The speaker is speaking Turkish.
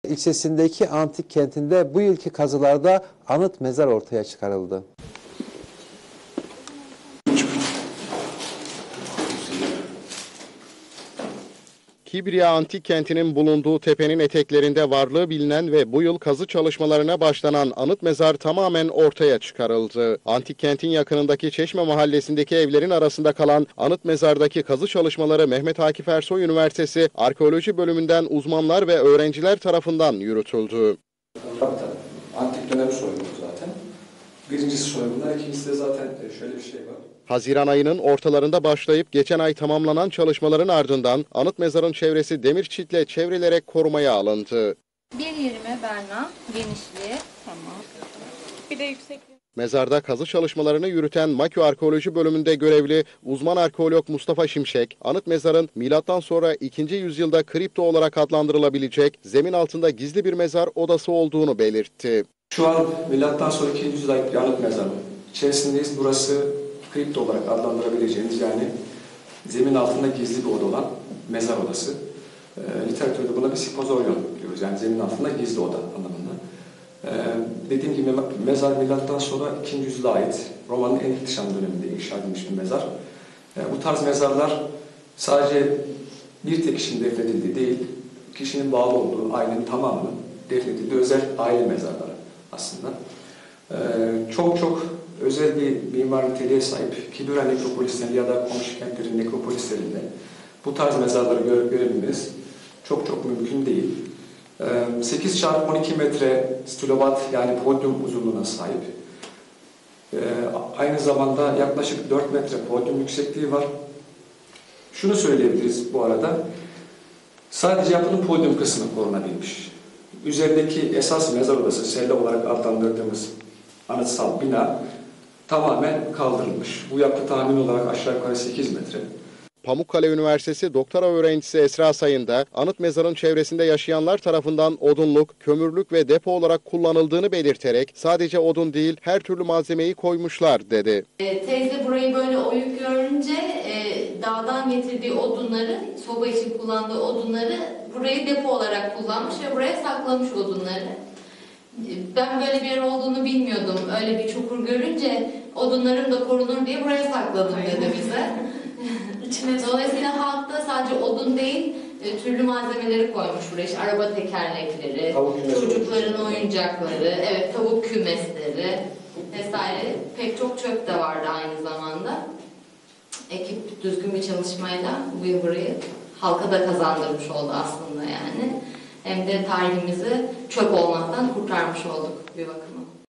İlçesindeki antik kentinde bu yılki kazılarda anıt mezar ortaya çıkarıldı. Kibriya Antik Kenti'nin bulunduğu tepenin eteklerinde varlığı bilinen ve bu yıl kazı çalışmalarına başlanan anıt mezar tamamen ortaya çıkarıldı. Antik kentin yakınındaki Çeşme Mahallesi'ndeki evlerin arasında kalan anıt mezardaki kazı çalışmaları Mehmet Akif Ersoy Üniversitesi Arkeoloji Bölümünden uzmanlar ve öğrenciler tarafından yürütüldü. Tabii. Antik dönem soygunu zaten. Birincisi soygunlar, ikincisi de zaten şöyle bir şey var. Haziran ayının ortalarında başlayıp geçen ay tamamlanan çalışmaların ardından anıt mezarın çevresi demir çitle çevrilerek korumaya alındı. 1.20 Berna genişliği. Tamam. Bir de yüksekliği. Mezarda kazı çalışmalarını yürüten Makü Arkeoloji Bölümünde görevli uzman arkeolog Mustafa Şimşek, anıt mezarın milattan sonra 2. yüzyılda kripto olarak adlandırılabilecek zemin altında gizli bir mezar odası olduğunu belirtti. Şu an milattan sonra 2. yüzyıla ait bir anıt mezarı içerisindeyiz. Burası kripto olarak adlandırabileceğimiz, yani zemin altında gizli bir oda olan mezar odası. Literatürde buna bir spozoryon diyoruz. Yani zemin altında gizli oda anlamında. Dediğim gibi mezar milattan sonra 2. yüzyıla ait Roma'nın en ihtişam döneminde inşa edilmiş bir mezar. Bu tarz mezarlar sadece bir tek kişinin defnedildiği değil, kişinin bağlı olduğu ailenin tamamının defnedildiği özel aile mezarları aslında. Çok özel bir mimari niteliğe sahip Kibira nekropolislerinde ya da komşu kentlerin nekropolislerinde bu tarz mezarları görebilmeniz çok mümkün değil. 8 çarpı 12 metre stilobat, yani podyum uzunluğuna sahip. Aynı zamanda yaklaşık 4 metre podyum yüksekliği var. Şunu söyleyebiliriz bu arada. Sadece yapının podyum kısmı korunabilmiş. Üzerindeki esas mezar odası, selle olarak adlandırdığımız anıtsal bina tamamen kaldırılmış. Bu yapı tahmin olarak aşağı yukarı 8 metre. Pamukkale Üniversitesi doktora öğrencisi Esra Sayın da anıt mezarın çevresinde yaşayanlar tarafından odunluk, kömürlük ve depo olarak kullanıldığını belirterek sadece odun değil her türlü malzemeyi koymuşlar dedi. Teyze burayı böyle oyuk görünce dağdan getirdiği odunları, soba için kullandığı odunları burayı depo olarak kullanmış ve buraya saklamış odunları. Ben böyle bir yer olduğunu bilmiyordum. Öyle bir çukur görünce odunlarım da korunur diye buraya sakladım dedi bize. Dolayısıyla halkta sadece odun değil, türlü malzemeleri koymuş buraya. İşte araba tekerlekleri, çocukların oyuncakları, evet, tavuk kümesleri vesaire. Pek çok çöp de vardı aynı zamanda. Ekip düzgün bir çalışmayla bu yıl burayı halka da kazandırmış oldu aslında yani. Hem de tarihimizi çöp olmaktan kurtarmış olduk bir bakıma.